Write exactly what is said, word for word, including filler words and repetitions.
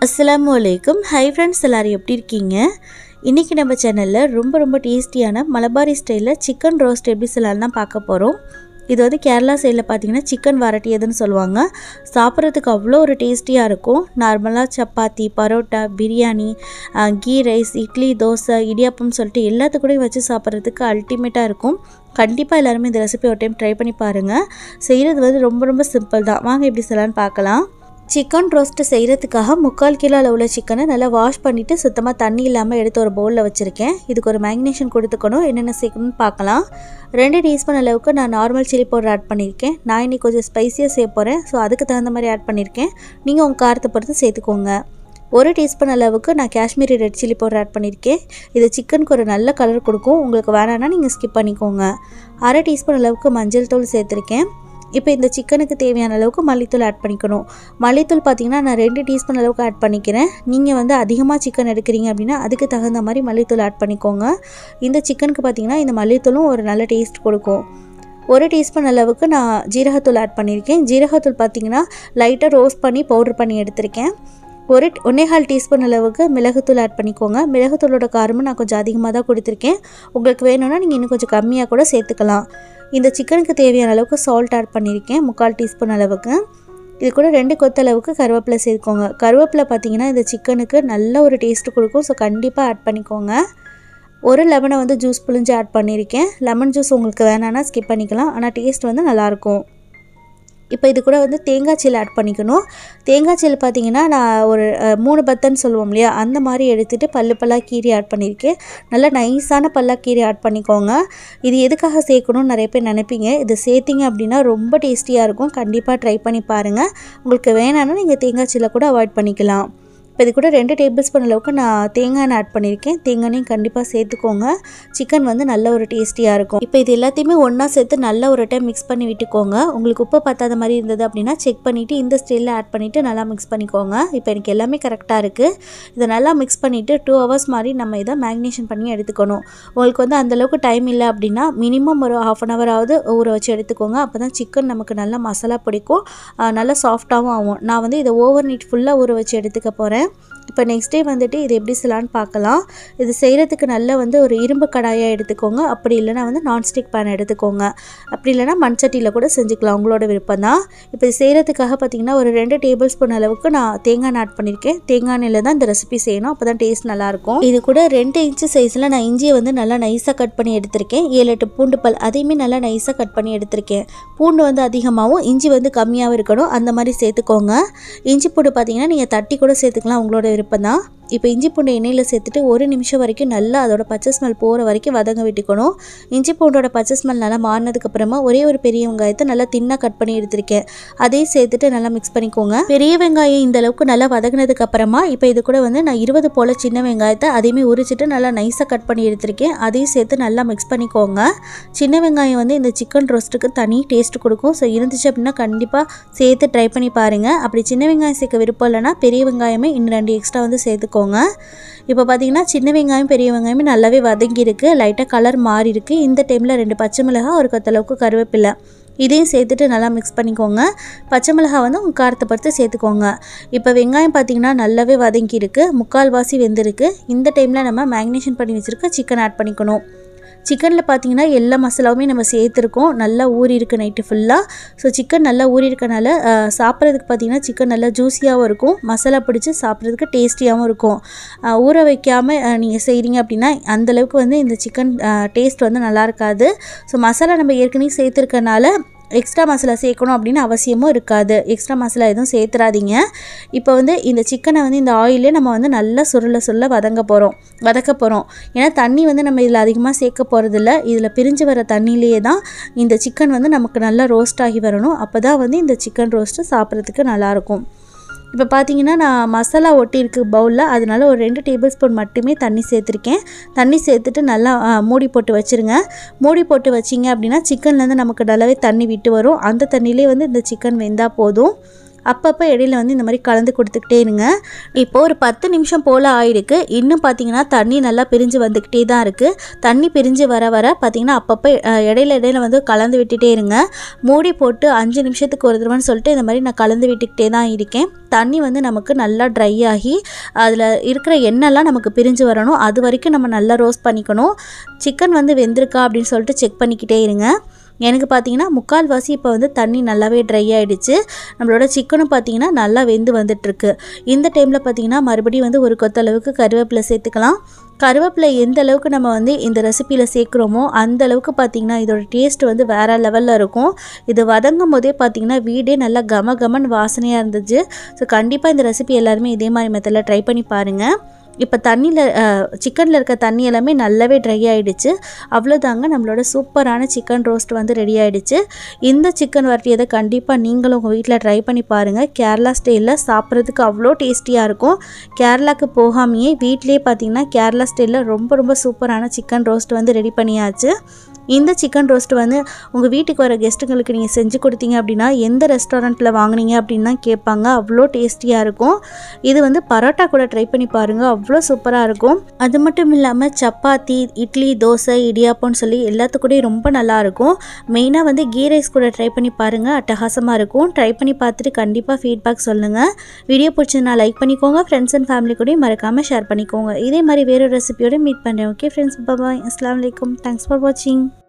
Assalamu Alaikum. Hi friends, எல்லாரும் எப்படி இருக்கீங்க? இன்னைக்கு நம்ம சேனல்ல ரொம்ப ரொம்ப டேஸ்டியான மலபாரி ஸ்டைல்ல சிக்கன் ரோஸ்ட் எப்படி செய்யலாம்னு தான் பார்க்க போறோம். இது வந்து கேரளா சைடுல பாத்தீங்கன்னா சிக்கன் வராட்டியதுன்னு சொல்லுவாங்க. சாப்பிடுறதுக்கு அவ்வளோ ஒரு டேஸ்டியா இருக்கும். நார்மலா சப்பாத்தி, பரோட்டா, பிரியாணி, கீ ரைஸ், இட்லி, தோசை, இடியாப்பம் சொல்லிட்டு எல்லாத்துக்கூடயும் வச்சு சாப்பிடுறதுக்கு அல்டிமேட்டா இருக்கும். கண்டிப்பா எல்லாரும் இந்த ரெசிபி ஒரு டைம் ட்ரை பண்ணி பாருங்க. செய்யறது வந்து ரொம்ப ரொம்ப சிம்பிள் தான். வாங்க எப்படி செய்யலாம்னு பார்க்கலாம். சிக்கன் ரோஸ்ட் செய்கிறதுக்காக முக்கால் கிலோ அளவுள்ள சிக்கனை நல்லா வாஷ் பண்ணிவிட்டு சுத்தமாக தண்ணி இல்லாமல் எடுத்து ஒரு பவுலில் வச்சுருக்கேன். இதுக்கு ஒரு மேக்னேஷன் கொடுத்துக்கணும். என்னென்ன சேர்க்கணும்னு பார்க்கலாம். ரெண்டு டீஸ்பூன் அளவுக்கு நான் நார்மல் சில்லி பவுடர் ஆட் பண்ணியிருக்கேன். நான் இன்றைக்கி கொஞ்சம் ஸ்பைஸியாக சேர்க்க போகிறேன். ஸோ அதுக்கு தகுந்த மாதிரி ஆட் பண்ணியிருக்கேன். நீங்கள் உங்கள் காரத்தை பொறுத்து சேர்த்துக்கோங்க. ஒரு டீஸ்பூன் அளவுக்கு நான் Kashmiri red chilli powder add பண்ணியிருக்கேன். இது சிக்கனுக்கு ஒரு நல்ல கலர் கொடுக்கும். உங்களுக்கு வேணான்னா நீங்கள் ஸ்கிப் பண்ணிக்கோங்க. அரை டீஸ்பூன் அளவுக்கு மஞ்சள் தூள் சேர்த்துருக்கேன். இப்போ இந்த சிக்கனுக்கு தேவையான அளவுக்கு மல்லித்தூள் ஆட் பண்ணிக்கணும். மல்லித்தூள் பார்த்திங்கன்னா நான் ரெண்டு டீஸ்பூன் அளவுக்கு ஆட் பண்ணிக்கிறேன். நீங்கள் வந்து அதிகமாக சிக்கன் எடுக்கிறீங்க அப்படின்னா அதுக்கு தகுந்த மாதிரி மல்லித்தூள் ஆட் பண்ணிக்கோங்க. இந்த சிக்கனுக்கு பார்த்திங்கன்னா இந்த மல்லித்தூளும் ஒரு நல்ல டேஸ்ட் கொடுக்கும். ஒரு டீஸ்பூன் அளவுக்கு நான் ஜீரகத்தூள் ஆட் பண்ணியிருக்கேன். ஜீரகத்தூள் பார்த்திங்கன்னா லைட்டாக ரோஸ்ட் பண்ணி பவுடர் பண்ணி எடுத்திருக்கேன். ஒரு ஒன்னேகால் டீஸ்பூன் அளவுக்கு மிளகுத்தூள் ஆட் பண்ணிக்கோங்க. மிளகுத்தூளோட காரமும் நான் கொஞ்சம் அதிகமாக தான் கொடுத்துருக்கேன். உங்களுக்கு வேணும்னா நீங்கள் இன்னும் கொஞ்சம் கம்மியாக கூட சேர்த்துக்கலாம். இந்த சிக்கனுக்கு தேவையான அளவுக்கு சால்ட் ஆட் பண்ணியிருக்கேன். முக்கால் டீஸ்பூன் அளவுக்கு. இது கூட ரெண்டு கொத்தளவுக்கு கருவேப்பிலை சேர்த்துக்கோங்க. கருவேப்பிலை பார்த்திங்கன்னா இந்த சிக்கனுக்கு நல்ல ஒரு டேஸ்ட்டு கொடுக்கும். ஸோ கண்டிப்பாக ஆட் பண்ணிக்கோங்க. ஒரு லெமனை வந்து ஜூஸ் புழிஞ்சு ஆட் பண்ணியிருக்கேன். லெமன் ஜூஸ் உங்களுக்கு வேணான்னா ஸ்கிப் பண்ணிக்கலாம். ஆனால் டேஸ்ட் வந்து நல்லாயிருக்கும். இப்போ இது கூட வந்து தேங்காய் சீல் ஆட் பண்ணிக்கணும். தேங்காய் சீல் பார்த்திங்கன்னா நான் ஒரு மூணு பத்தன்னு சொல்லுவோம் இல்லையா, அந்த மாதிரி எடுத்துகிட்டு பல்லு பல்லாக கீரி ஆட் பண்ணியிருக்கேன். நல்லா நைஸான பல்லாக கீரி ஆட் பண்ணிக்கோங்க. இது எதுக்காக சேர்க்கணும்னு நிறைய பேர் நினைப்பீங்க. இது சேர்த்திங்க அப்படின்னா ரொம்ப டேஸ்டியாக இருக்கும். கண்டிப்பாக ட்ரை பண்ணி பாருங்கள். உங்களுக்கு வேணான்னா நீங்கள் தேங்காய் சீலை கூட அவாய்ட் பண்ணிக்கலாம். இப்போ இது கூட ரெண்டு டேபிள் ஸ்பூன் அளவுக்கு நான் தேங்காய் எண்ணெய் ஆட் பண்ணியிருக்கேன். தேங்காய் எண்ணெயும் கண்டிப்பாக சேர்த்துக்கோங்க. சிக்கன் வந்து நல்ல ஒரு டேஸ்டியாக இருக்கும். இப்போ இது எல்லாத்தையுமே ஒன்றா சேர்த்து நல்ல ஒரு டைம் மிக்ஸ் பண்ணி விட்டுக்கோங்க. உங்களுக்கு உப்பு பத்தாத மாதிரி இருந்தது அப்படின்னா செக் பண்ணிவிட்டு இந்த ஸ்டைலில் ஆட் பண்ணிவிட்டு நல்லா மிக்ஸ் பண்ணிக்கோங்க. இப்போ எனக்கு எல்லாமே கரெக்டாக இருக்குது. இதை நல்லா மிக்ஸ் பண்ணிவிட்டு டூ ஹவர்ஸ் மாதிரி நம்ம இதை மேக்னேஷன் பண்ணி எடுத்துக்கணும். உங்களுக்கு வந்து அந்தளவுக்கு டைம் இல்லை அப்படின்னா மினிமம் ஒரு ஹாஃப் அன் ஹவராவது ஊற வச்சு எடுத்துக்கோங்க. அப்போ தான் சிக்கன் நமக்கு நல்லா மசாலா பிடிக்கும், நல்லா சாஃப்டாகவும் ஆகும். நான் வந்து இதை ஓவர் நைட் ஃபுல்லாக ஊற வச்சு எடுத்துக்க போகிறேன். இப்போ நெக்ஸ்ட் டே வந்துட்டு இது எப்படி செய்யலான்னு பார்க்கலாம். இது செய்கிறதுக்கு நல்லா வந்து ஒரு இரும்பு கடாயாக எடுத்துக்கோங்க. அப்படி இல்லைனா வந்து நான்ஸ்டிக் பேன் எடுத்துக்கோங்க. அப்படி இல்லைனா மண் சட்டியில் கூட செஞ்சுக்கலாம், உங்களோட விருப்பம் தான். இப்போ இது செய்கிறதுக்காக பார்த்திங்கன்னா ஒரு ரெண்டு டேபிள் ஸ்பூன் அளவுக்கு நான் தேங்காய் ஆட் பண்ணியிருக்கேன். தேங்காய் எண்ணெயில் தான் இந்த ரெசிபி செய்யணும். அப்போ தான் டேஸ்ட் நல்லாயிருக்கும். இது கூட ரெண்டு இன்ச்சு சைஸில் நான் இஞ்சியை வந்து நல்லா நைஸாக கட் பண்ணி எடுத்திருக்கேன். ஏழு எட்டு பூண்டு பல் அதையுமே நல்லா நைஸாக கட் பண்ணி எடுத்திருக்கேன். பூண்டு வந்து அதிகமாகவும் இஞ்சி வந்து கம்மியாகவும் இருக்கணும், அந்த மாதிரி சேர்த்துக்கோங்க. இஞ்சி பூண்டு பார்த்திங்கன்னா நீங்கள் தட்டி கூட சேர்த்துக்கலாம், உங்களோட விருப்பம் தான். இப்போ இஞ்சி பூண்டு எண்ணெயில் சேர்த்துட்டு ஒரு நிமிஷம் வரைக்கும் நல்லா அதோட பச்சை ஸ்மெல் போகிற வரைக்கும் வதங்க விட்டுக்கணும். இஞ்சி பூண்டோட பச்சை ஸ்மெல் நல்லா மாறினதுக்கப்புறமா ஒரே ஒரு பெரிய வெங்காயத்தை நல்லா தின்னாக கட் பண்ணி எடுத்திருக்கேன். அதையும் சேர்த்துட்டு நல்லா மிக்ஸ் பண்ணிக்கோங்க. பெரிய வெங்காயம் இந்த அளவுக்கு நல்லா வதங்கினதுக்கு அப்புறமா இப்போ இது கூட வந்து நான் இருபது போல் சின்ன வெங்காயத்தை அதையுமே உரிச்சிட்டு நல்லா நைஸாக கட் பண்ணி எடுத்திருக்கேன். அதையும் சேர்த்து நல்லா மிக்ஸ் பண்ணிக்கோங்க. சின்ன வெங்காயம் வந்து இந்த சிக்கன் ரோஸ்ட்டுக்கு தனி டேஸ்ட் கொடுக்கும். ஸோ இருந்துச்சு அப்படின்னா கண்டிப்பாக சேர்த்து ட்ரை பண்ணி பாருங்கள். அப்படி சின்ன வெங்காயம் சேர்க்க விருப்பம் இல்லைன்னா பெரிய வெங்காயமே இன்னும் ரெண்டு எக்ஸ்ட்ரா வந்து சேர்த்துக்கோங்க. இப்போ பார்த்தீங்கன்னா சின்ன வெங்காயம் பெரிய வெங்காயமே நல்லாவே வதங்கியிருக்கு, லைட்டாக கலர் மாறி இருக்கு. இந்த டைமில் ரெண்டு பச்சை மிளகாய், ஒரு கொத்தளவுக்கு கருவேப்பிலை இதையும் சேர்த்துட்டு நல்லா மிக்ஸ் பண்ணிக்கோங்க. பச்சை மிளகாய் வந்து உங்கள் காரத்தை பொறுத்து சேர்த்துக்கோங்க. இப்போ வெங்காயம் பார்த்திங்கன்னா நல்லாவே வதங்கியிருக்கு, முக்கால்வாசி வெந்திருக்கு. இந்த டைமில் நம்ம மேக்னேஷன் பண்ணி வச்சுருக்க சிக்கன் ஆட் பண்ணிக்கணும். சிக்கனில் பார்த்திங்கன்னா எல்லா மசாலாவுமே நம்ம சேர்த்துருக்கோம். நல்லா ஊறி இருக்குது நைட்டு ஃபுல்லாக. ஸோ சிக்கன் நல்லா ஊறி இருக்கனால சாப்பிட்றதுக்கு பார்த்திங்கன்னா சிக்கன் நல்லா ஜூஸியாகவும் இருக்கும், மசாலா பிடிச்சி சாப்பிட்றதுக்கு டேஸ்டியாகவும் இருக்கும். ஊற வைக்காமல் நீங்கள் செய்கிறீங்க அப்படின்னா அந்தளவுக்கு வந்து இந்த சிக்கன் டேஸ்ட் வந்து நல்லா இருக்காது. ஸோ மசாலா நம்ம ஏற்கனவே சேர்த்துருக்கனால எக்ஸ்ட்ரா மசாலா சேர்க்கணும் அப்படின்னு அவசியமும் இருக்காது. எக்ஸ்ட்ரா மசாலா எதுவும் சேர்த்துறாதீங்க. இப்போ வந்து இந்த சிக்கனை வந்து இந்த ஆயிலே நம்ம வந்து நல்லா சுருள சுருள வதங்க போகிறோம் வதக்க போகிறோம். ஏன்னா தண்ணி வந்து நம்ம இதில் அதிகமாக சேர்க்க போகிறதில்ல. இதில் பிரிஞ்சு வர தண்ணியிலேயே தான் இந்த சிக்கன் வந்து நமக்கு நல்லா ரோஸ்ட் ஆகி வரணும். அப்போ தான் வந்து இந்த சிக்கன் ரோஸ்ட்டு சாப்பிட்றதுக்கு நல்லாயிருக்கும். இப்போ பார்த்தீங்கன்னா நான் மசாலா ஒட்டியிருக்கு பவுலில், அதனால ஒரு ரெண்டு டேபிள் ஸ்பூன் மட்டுமே தண்ணி சேர்த்துருக்கேன். தண்ணி சேர்த்துட்டு நல்லா மூடி போட்டு வச்சுருங்க. மூடி போட்டு வச்சிங்க அப்படின்னா சிக்கன்லேருந்து நமக்கு நல்லாவே தண்ணி விட்டு வரும். அந்த தண்ணியிலே வந்து இந்த சிக்கன் வெந்தால் போதும். அப்பப்போ இடையில வந்து இந்த மாதிரி கலந்து கொடுத்துக்கிட்டே இருங்க. இப்போது ஒரு பத்து நிமிஷம் போல் ஆயிருக்கு. இன்னும் பார்த்திங்கன்னா தண்ணி நல்லா பிரிஞ்சு வந்துக்கிட்டே தான் இருக்குது. தண்ணி பிரிஞ்சு வர வர பார்த்திங்கன்னா அப்பப்போ இடையில இடையில வந்து கலந்து விட்டுட்டே இருங்க. மூடி போட்டு அஞ்சு நிமிஷத்துக்கு ஒரு தடவைன்னு சொல்லிட்டு இந்த மாதிரி நான் கலந்து விட்டுக்கிட்டே தான் இருக்கேன். தண்ணி வந்து நமக்கு நல்லா ட்ரை ஆகி அதில் இருக்கிற எண்ணெய்லாம் நமக்கு பிரிஞ்சு வரணும். அது வரைக்கும் நம்ம நல்லா ரோஸ்ட் பண்ணிக்கணும். சிக்கன் வந்து வெந்திருக்கா அப்படின்னு சொல்லிட்டு செக் பண்ணிக்கிட்டே இருங்க. எனக்கு பார்த்திங்கன்னா முக்கால்வாசி இப்போ வந்து தண்ணி நல்லாவே ட்ரை ஆகிடுச்சு. நம்மளோட சிக்கனும் பார்த்திங்கன்னா நல்லா வெந்து வந்துட்டுருக்கு. இந்த டைமில் பார்த்திங்கன்னா மறுபடியும் வந்து ஒரு கொத்தளவுக்கு கருவேப்பிலை சேர்த்துக்கலாம். கருவேப்பிலை எந்த அளவுக்கு நம்ம வந்து இந்த ரெசிப்பியில் சேர்க்குறோமோ அந்த அளவுக்கு பார்த்திங்கன்னா இதோட டேஸ்ட் வந்து வேறு லெவலில் இருக்கும். இது வதங்கும் போதே பார்த்திங்கன்னா வீடே நல்லா கம கமன் வாசனையாக இருந்துச்சு. ஸோ கண்டிப்பாக இந்த ரெசிபி எல்லாருமே இதே மாதிரி மெத்தடில் ட்ரை பண்ணி பாருங்கள். இப்போ தண்ணியில் சிக்கனில் இருக்க தண்ணி எல்லாமே நல்லாவே ட்ரை ஆகிடுச்சு. அவ்வளோதாங்க, நம்மளோட சூப்பரான சிக்கன் ரோஸ்ட் வந்து ரெடி ஆகிடுச்சு. இந்த சிக்கன் வரட்டியதை கண்டிப்பாக நீங்களும் உங்கள் வீட்டில் ட்ரை பண்ணி பாருங்கள். கேரளா ஸ்டைலில் சாப்பிட்றதுக்கு அவ்வளோ டேஸ்டியாக இருக்கும். கேரளாவுக்கு போகாமையே வீட்லேயே பார்த்திங்கன்னா கேரளா ஸ்டைலில் ரொம்ப ரொம்ப சூப்பரான சிக்கன் ரோஸ்ட் வந்து ரெடி பண்ணியாச்சு. இந்த சிக்கன் ரோஸ்ட் வந்து உங்கள் வீட்டுக்கு வர கெஸ்ட்டுங்களுக்கு நீங்கள் செஞ்சு கொடுத்தீங்க அப்படின்னா எந்த ரெஸ்டாரண்ட்டில் வாங்கினீங்க அப்படின்னு தான் கேட்பாங்க. அவ்வளோ டேஸ்டியாக இருக்கும். இது வந்து பரோட்டா கூட ட்ரை பண்ணி பாருங்கள், அவ்வளோ சூப்பராக இருக்கும். அது மட்டும் இல்லாமல் சப்பாத்தி, இட்லி, தோசை, இடியாப்பம்னு சொல்லி எல்லாத்துக்கூடயும் ரொம்ப நல்லாயிருக்கும். மெயினாக வந்து கீ ரைஸ் கூட ட்ரை பண்ணி பாருங்கள், அட்டகாசமாக இருக்கும். ட்ரை பண்ணி பார்த்துட்டு கண்டிப்பாக ஃபீட்பேக் சொல்லுங்கள். வீடியோ பிடிச்சதுனா லைக் பண்ணிக்கோங்க. ஃப்ரெண்ட்ஸ் அண்ட் ஃபேமிலி கூடயும் மறக்காமல் ஷேர் பண்ணிக்கோங்க. இதே மாதிரி வேறு ரெசிபியோடு மீட் பண்ணுறேன். Okay friends, bye. அஸ்ஸலாமு அலைக்கும். தேங்க்ஸ் ஃபார் வாட்சிங்.